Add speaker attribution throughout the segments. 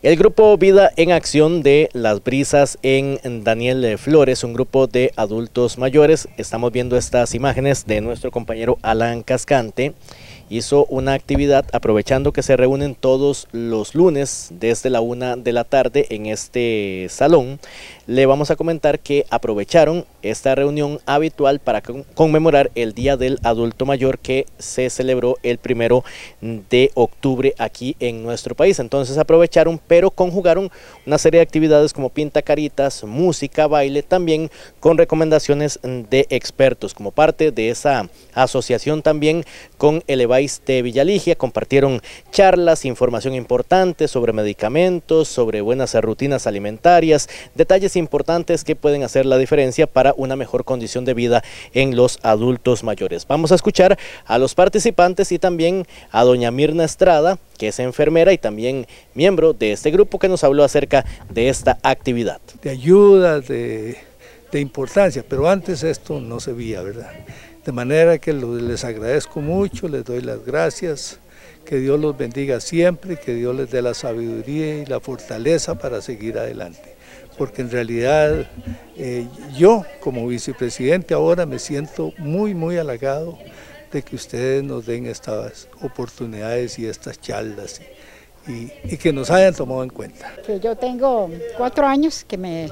Speaker 1: El grupo Vida en Acción de Las Brisas en Daniel Flores, un grupo de adultos mayores, estamos viendo estas imágenes de nuestro compañero Alan Cascante, hizo una actividad aprovechando que se reúnen todos los lunes desde la 1 de la tarde en este salón. Le vamos a comentar que aprovecharon esta reunión habitual para conmemorar el Día del Adulto Mayor que se celebró el 1 de octubre aquí en nuestro país. Entonces aprovecharon, pero conjugaron una serie de actividades como pintacaritas, música, baile, también con recomendaciones de expertos. Como parte de esa asociación también con el EVAIS de Villaligia compartieron charlas, información importante sobre medicamentos, sobre buenas rutinas alimentarias, detalles importantes que pueden hacer la diferencia para una mejor condición de vida en los adultos mayores. Vamos a escuchar a los participantes y también a doña Mirna Estrada, que es enfermera y también miembro de este grupo, que nos habló acerca de esta actividad.
Speaker 2: De ayuda, de importancia, pero antes esto no se veía, ¿verdad? De manera que les agradezco mucho, les doy las gracias, que Dios los bendiga siempre, que Dios les dé la sabiduría y la fortaleza para seguir adelante. Porque en realidad yo como vicepresidente ahora me siento muy halagado de que ustedes nos den estas oportunidades y estas charlas y que nos hayan tomado en cuenta.
Speaker 3: Que yo tengo 4 años que me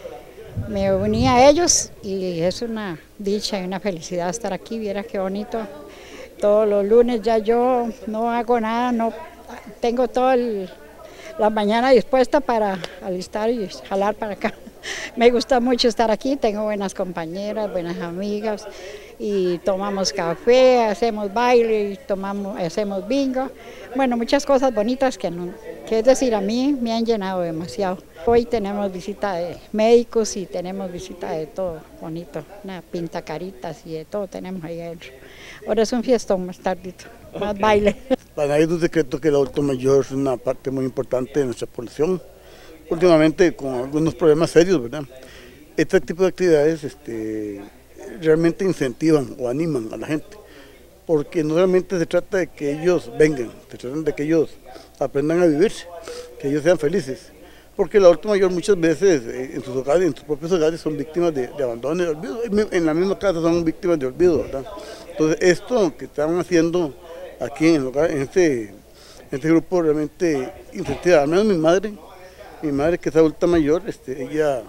Speaker 3: uní a ellos y es una dicha y una felicidad estar aquí. Viera qué bonito. Todos los lunes ya yo no hago nada, no tengo toda la mañana dispuesta para alistar y jalar para acá. Me gusta mucho estar aquí, tengo buenas compañeras, buenas amigas y tomamos café, hacemos baile, hacemos bingo. Bueno, muchas cosas bonitas que es decir, a mí me han llenado demasiado. Hoy tenemos visita de médicos y tenemos visita de todo bonito, una pintacaritas y de todo tenemos ahí adentro. Ahora es un fiestón más tardito, más baile.
Speaker 4: Para nadie es un secreto que el adulto mayor es una parte muy importante de nuestra población, últimamente con algunos problemas serios, ¿verdad? Este tipo de actividades realmente incentivan o animan a la gente, porque no solamente se trata de que ellos vengan, se trata de que ellos aprendan a vivir, que ellos sean felices, porque el adulto mayor muchas veces en sus hogares, en sus propios hogares son víctimas de abandono y de olvido, en la misma casa son víctimas de olvido, ¿verdad? Entonces esto que están haciendo aquí en este grupo realmente incentiva, al menos mi madre que es adulta mayor, ella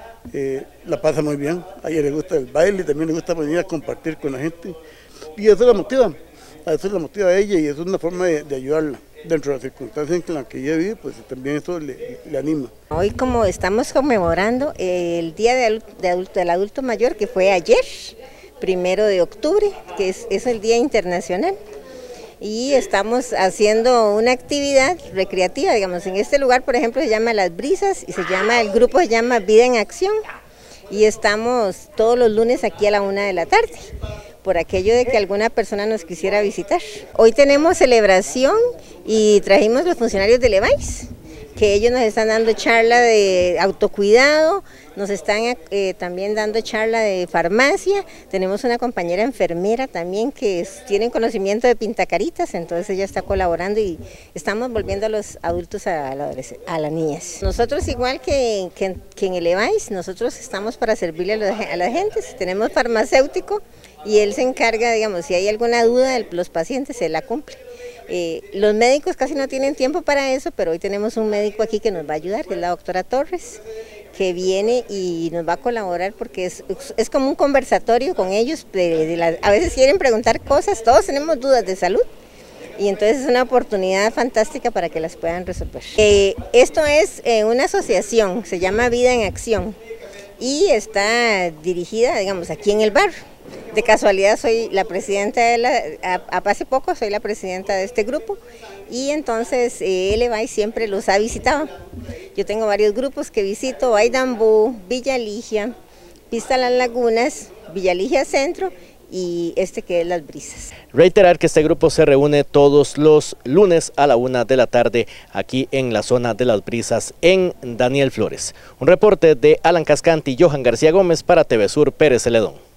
Speaker 4: la pasa muy bien, a ella le gusta el baile, también le gusta venir a compartir con la gente y eso la motiva, a ella y es una forma de ayudarla. Dentro de las circunstancias en las que ella vive, pues también eso le anima.
Speaker 5: Hoy como estamos conmemorando el Día del Adulto Mayor, que fue ayer, 1 de octubre, que es el Día Internacional, y estamos haciendo una actividad recreativa, digamos, en este lugar, por ejemplo, se llama Las Brisas y el grupo se llama Vida en Acción, y estamos todos los lunes aquí a la 1 de la tarde. Por aquello de que alguna persona nos quisiera visitar. Hoy tenemos celebración y trajimos los funcionarios del EVAIS, que ellos nos están dando charla de autocuidado, nos están también dando charla de farmacia, tenemos una compañera enfermera también que tiene conocimiento de pintacaritas, entonces ella está colaborando y estamos volviendo a los adultos a las niñas. Nosotros igual que en el EVAIS, nosotros estamos para servirle a la gente, tenemos farmacéutico y él se encarga, digamos, si hay alguna duda de los pacientes, se la cumple. Los médicos casi no tienen tiempo para eso, pero hoy tenemos un médico aquí que nos va a ayudar, que es la doctora Torres, que viene y nos va a colaborar porque es como un conversatorio con ellos, a veces quieren preguntar cosas, todos tenemos dudas de salud y entonces es una oportunidad fantástica para que las puedan resolver. Esto es una asociación, se llama Vida en Acción y está dirigida, digamos, aquí en el barrio. De casualidad soy la presidenta hace poco soy la presidenta de este grupo y entonces el EVAIS siempre los ha visitado. Yo tengo varios grupos que visito, Aidambú, Villaligia, Pista Las Lagunas, Villaligia Centro y que es Las Brisas.
Speaker 1: Reiterar que este grupo se reúne todos los lunes a la 1 de la tarde aquí en la zona de Las Brisas en Daniel Flores. Un reporte de Alan Cascante y Johan García Gómez para TV Sur Pérez Celedón.